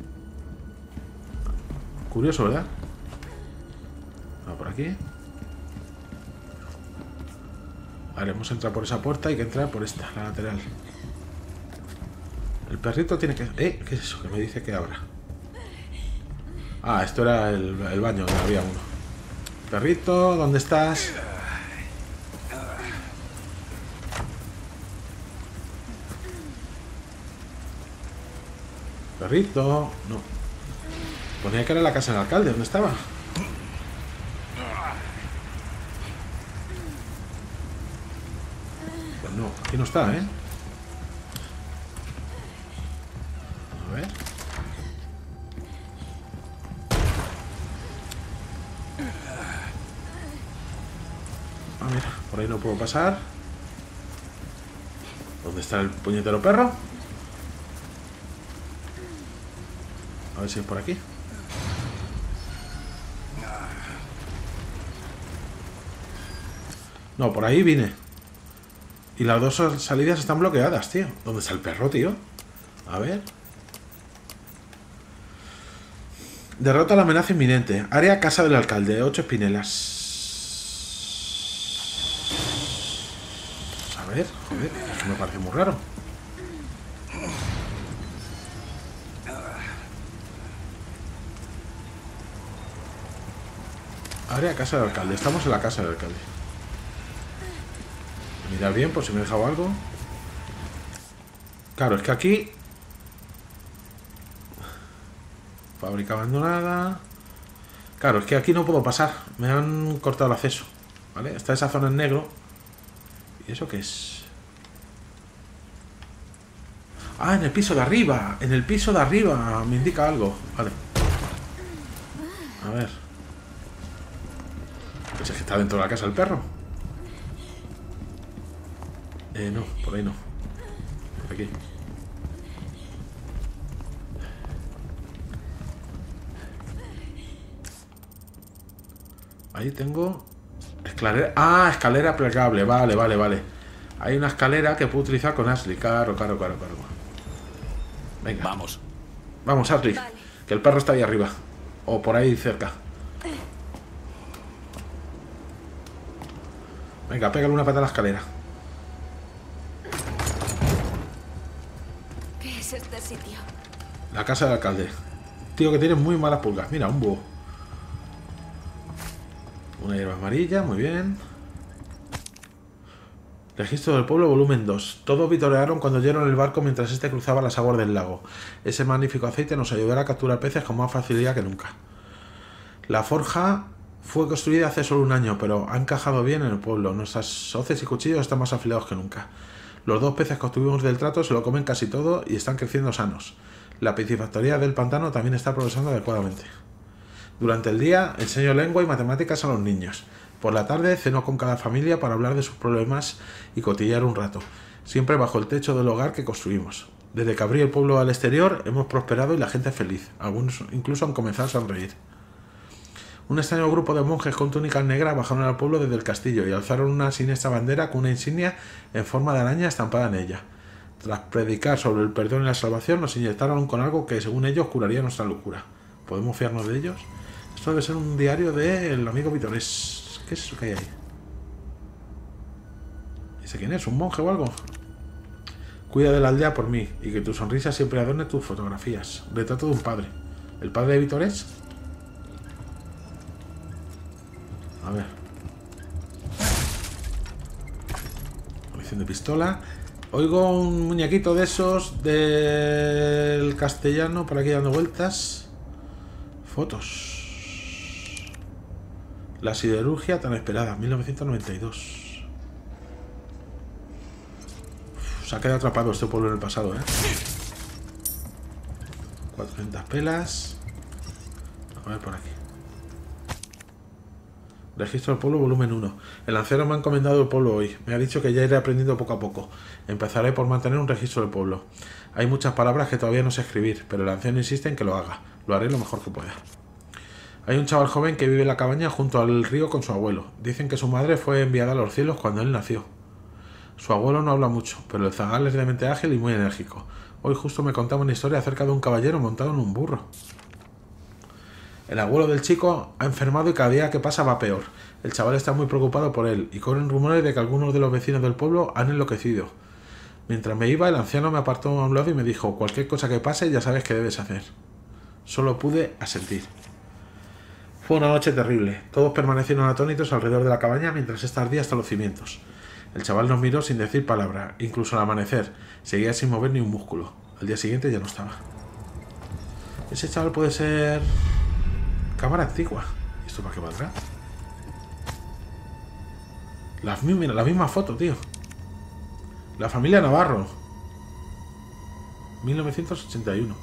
Curioso, ¿verdad? Ah, por aquí. Haremos entrar por esa puerta, hay que entrar por esta, la lateral. El perrito tiene que... ¿Eh? ¿Qué es eso? Que me dice que abra. Ah, esto era el, el baño donde había uno. Perrito, ¿dónde estás? Perrito, no. Ponía que era la casa del alcalde, ¿dónde estaba? Pues no, aquí no está, ¿eh? A ver. Ah, mira, por ahí no puedo pasar. ¿Dónde está el puñetero perro? A ver si es por aquí. No, por ahí vine. Y las dos salidas están bloqueadas, tío. ¿Dónde está el perro, tío? A ver. Derrota la amenaza inminente. Área casa del alcalde. Ocho espinelas. A ver, joder. Eso me parece muy raro. Área casa del alcalde. Estamos en la casa del alcalde. Mirar bien por si me he dejado algo. Claro, es que aquí... Fábrica abandonada. Claro, es que aquí no puedo pasar. Me han cortado el acceso. ¿Vale? Está esa zona en negro. ¿Y eso qué es? Ah, en el piso de arriba. En el piso de arriba me indica algo. Vale. A ver. Pues es que está dentro de la casa el perro. Eh, no, por ahí no. Por aquí. Ahí tengo... Escalera... Ah, escalera plegable. Vale, vale, vale. Hay una escalera que puedo utilizar con Ashley. Claro, claro, claro, claro. Venga. Vamos. Vamos, Ashley. Vale. Que el perro está ahí arriba. O por ahí cerca. Venga, pégale una pata a la escalera. ¿Qué es este sitio? La casa del alcalde. Tío que tiene muy malas pulgas. Mira, un búho. Una hierba amarilla, muy bien. Registro del pueblo, volumen dos. Todos vitorearon cuando oyeron el barco mientras este cruzaba las aguas del lago. Ese magnífico aceite nos ayudará a capturar peces con más facilidad que nunca. La forja fue construida hace solo un año, pero ha encajado bien en el pueblo. Nuestras hoces y cuchillos están más afilados que nunca. Los dos peces que obtuvimos del trato se lo comen casi todo y están creciendo sanos. La piscifactoría del pantano también está progresando adecuadamente. Durante el día enseño lengua y matemáticas a los niños. Por la tarde ceno con cada familia para hablar de sus problemas y cotillear un rato, siempre bajo el techo del hogar que construimos. Desde que abrí el pueblo al exterior hemos prosperado y la gente es feliz. Algunos incluso han comenzado a sonreír. Un extraño grupo de monjes con túnicas negras bajaron al pueblo desde el castillo y alzaron una siniestra bandera con una insignia en forma de araña estampada en ella. Tras predicar sobre el perdón y la salvación, nos inyectaron con algo que, según ellos, curaría nuestra locura. ¿Podemos fiarnos de ellos? Esto debe ser un diario del amigo Vitores. ¿Qué es eso que hay ahí? ¿Ese quién es? ¿Un monje o algo? Cuida de la aldea por mí y que tu sonrisa siempre adorne tus fotografías. Retrato de un padre. ¿El padre de Vitores? A ver. Munición de pistola. Oigo un muñequito de esos del castellano por aquí dando vueltas. Fotos. La siderurgia tan esperada, mil novecientos noventa y dos. Uf, se ha quedado atrapado este pueblo en el pasado, ¿eh? cuatrocientas pelas. A ver por aquí. Registro del pueblo, volumen uno. El anciano me ha encomendado el pueblo hoy. Me ha dicho que ya iré aprendiendo poco a poco. Empezaré por mantener un registro del pueblo. Hay muchas palabras que todavía no sé escribir, pero el anciano insiste en que lo haga. Lo haré lo mejor que pueda. Hay un chaval joven que vive en la cabaña junto al río con su abuelo. Dicen que su madre fue enviada a los cielos cuando él nació. Su abuelo no habla mucho, pero el zagal es de mente ágil y muy enérgico. Hoy justo me contaba una historia acerca de un caballero montado en un burro. El abuelo del chico ha enfermado y cada día que pasa va peor. El chaval está muy preocupado por él y corren rumores de que algunos de los vecinos del pueblo han enloquecido. Mientras me iba, el anciano me apartó a un lado y me dijo: cualquier cosa que pase ya sabes qué debes hacer. Solo pude asentir. Fue una noche terrible. Todos permanecieron atónitos alrededor de la cabaña mientras ésta ardía hasta los cimientos. El chaval nos miró sin decir palabra. Incluso al amanecer seguía sin mover ni un músculo. Al día siguiente ya no estaba. Ese chaval puede ser... cámara antigua. ¿Y esto para qué valdrá? La, mira, la misma foto, tío. La familia Navarro. mil novecientos ochenta y uno.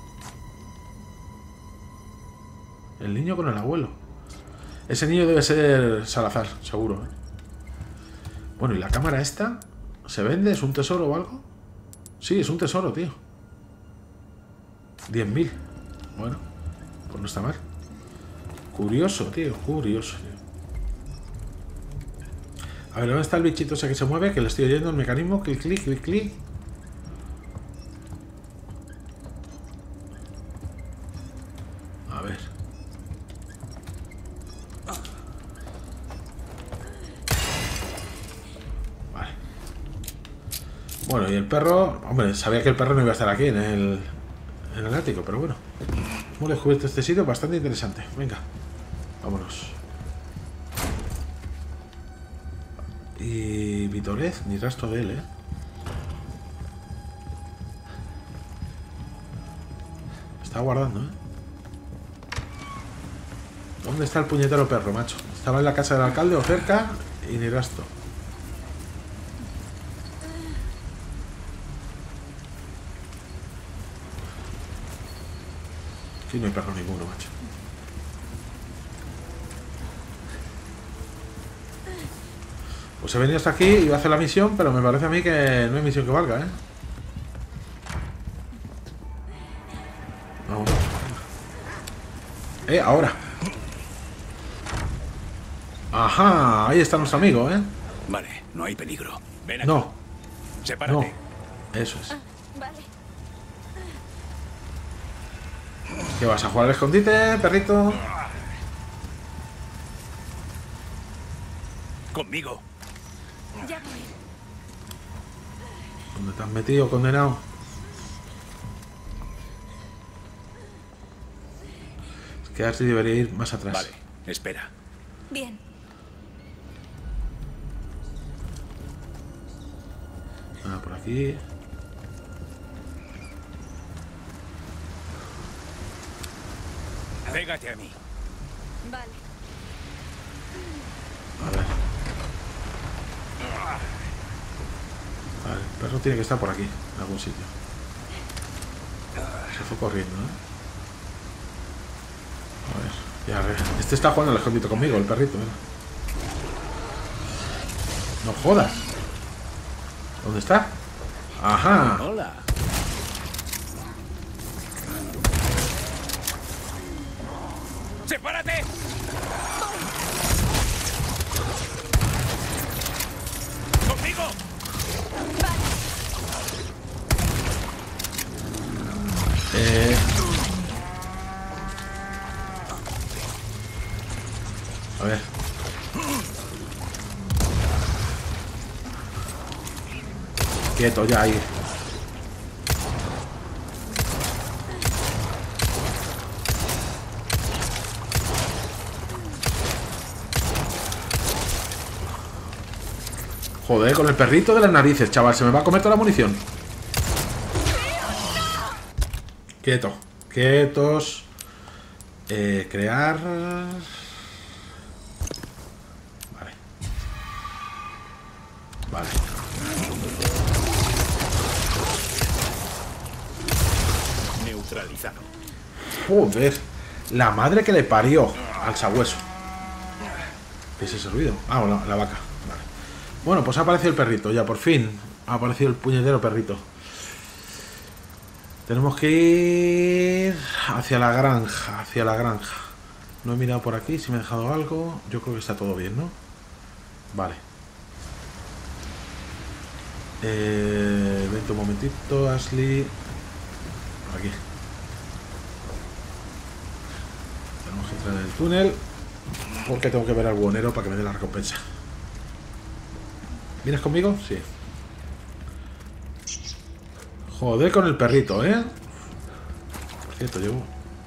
El niño con el abuelo. Ese niño debe ser Salazar, seguro, ¿eh? Bueno, ¿y la cámara esta? ¿Se vende? ¿Es un tesoro o algo? Sí, es un tesoro, tío. diez mil. Bueno, pues no está mal. Curioso, tío, curioso, tío. A ver, ¿dónde está el bichito ese que se mueve? Que le estoy oyendo el mecanismo. Clic, clic, clic, clic. A ver. Vale. Bueno, y el perro... Hombre, sabía que el perro no iba a estar aquí en el, en el ático, pero bueno. Hemos descubierto este sitio bastante interesante. Venga, vámonos. Y Vitores, ni rastro de él, ¿eh? Está guardando, ¿eh? ¿Dónde está el puñetero perro, macho? Estaba en la casa del alcalde o cerca y ni rastro. Aquí no hay perro ninguno, macho. Pues he venido hasta aquí y voy a hacer la misión, pero me parece a mí que no hay misión que valga, ¿eh? Vamos. Eh, ahora. Ajá, ahí está nuestro amigo, ¿eh? Vale, no hay peligro. Ven aquí. No. Sepárate. No. Eso es. Ah, vale. ¿Qué vas a jugar al escondite, perrito? Conmigo. Ya voy. ¿Dónde te has metido, condenado? Es que así debería ir más atrás. Vale, espera. Bien. Ah, por aquí. Pégate a mí. Vale. A ver. Vale, el perro tiene que estar por aquí, en algún sitio. Se fue corriendo, ¿eh? A ver, ya, a ver. Este está jugando al escondite conmigo, el perrito, ¿eh? No jodas. ¿Dónde está? Ajá. Hola. ¡Sepárate! ¡Conmigo! Eh... A ver. Quieto ya ahí. Joder, con el perrito de las narices, chaval. Se me va a comer toda la munición. Quieto. Quietos. Eh, crear... Vale. Vale. Neutralizado. Joder. La madre que le parió al sabueso. ¿Qué es ese ruido? Ah, la, la vaca. Vale. Bueno, pues ha aparecido el perrito. Ya, por fin. Ha aparecido el puñetero perrito. Tenemos que ir hacia la granja. Hacia la granja. No he mirado por aquí si me he dejado algo. Yo creo que está todo bien, ¿no? Vale. Eh, vente un momentito, Ashley. Por aquí. Tenemos que entrar en el túnel. Porque tengo que ver al buhonero para que me dé la recompensa. ¿Vienes conmigo? Sí. Joder con el perrito, ¿eh? Por cierto, llevo...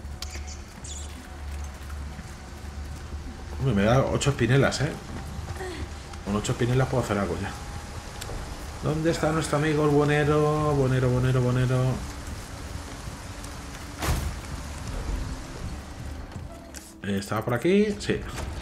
Hombre, me da ocho espinelas, ¿eh? Con ocho espinelas puedo hacer algo ya. ¿Dónde está nuestro amigo el buhonero? Buhonero, buhonero, buhonero. ¿Estaba por aquí? Sí.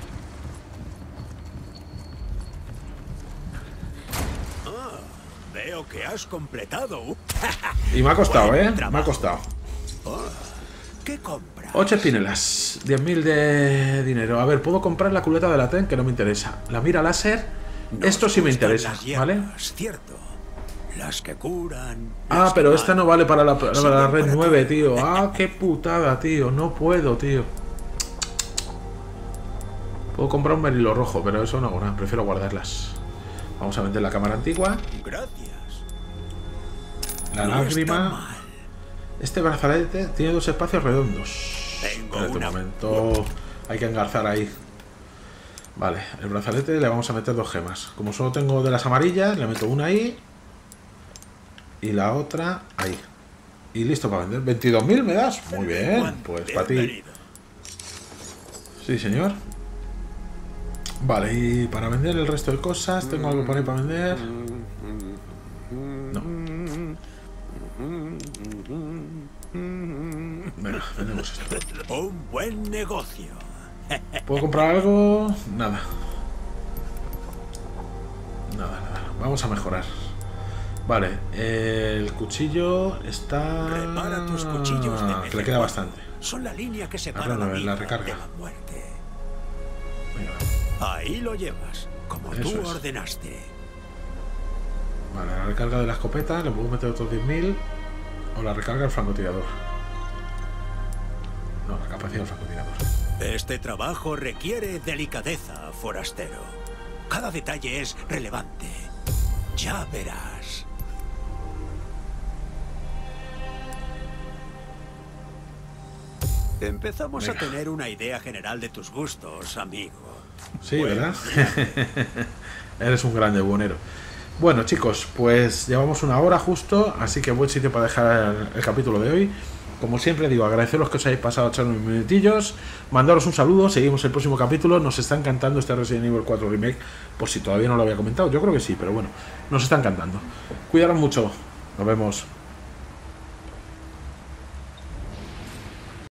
Veo que has completado. Y me ha costado, Buen ¿eh? trabajo. Me ha costado. Oh, ¿qué compras? ocho espinelas. diez mil de dinero. A ver, puedo comprar la culeta de la T E N, que no me interesa. La mira láser. Nos Esto sí me gustan interesa, las hierbas, ¿vale? Cierto. Las que curan. Ah, las pero que esta no matan. vale para la, para Sí, la red para nueve, ti. tío. Ah, qué putada, tío. No puedo, tío. Puedo comprar un berilo rojo, pero eso no hago nada. Prefiero guardarlas. Vamos a vender la cámara antigua. Gracias. La No está lágrima. mal. Este brazalete tiene dos espacios redondos. Tengo En este una- momento hay que engarzar ahí. Vale, el brazalete le vamos a meter dos gemas. Como solo tengo de las amarillas, le meto una ahí. Y la otra ahí. Y listo para vender. ¿veintidós mil me das? Muy bien, pues para ti. Bienvenido. Sí, señor. Vale, y para vender el resto de cosas, ¿tengo algo por ahí para vender? No. Venga, vendemos esto. Un buen negocio. ¿Puedo comprar algo? Nada. Nada, nada. Vamos a mejorar. Vale, el cuchillo está... Repara tus cuchillos de vez Que le en queda cuando. bastante. Son la línea que separa Ahora la no, la vida recarga. de la muerte. Venga. Ahí lo llevas, como Eso tú es. ordenaste. Vale, la recarga de la escopeta, le puedo meter otros diez mil. O la recarga del francotirador. No, la capacidad del francotirador. Este trabajo requiere delicadeza, forastero. Cada detalle es relevante. Ya verás. Empezamos Venga. a tener una idea general de tus gustos, amigo. Sí, Bueno, ¿verdad? Eres un grande buhonero. Bueno, chicos, pues llevamos una hora justo, así que buen sitio para dejar el, el capítulo de hoy. Como siempre digo, agradeceros que os hayáis pasado a echar unos minutillos, mandaros un saludo, seguimos el próximo capítulo. Nos está encantando este Resident Evil cuatro Remake, por si todavía no lo había comentado, yo creo que sí, pero bueno, nos está encantando. Cuidaros mucho, nos vemos.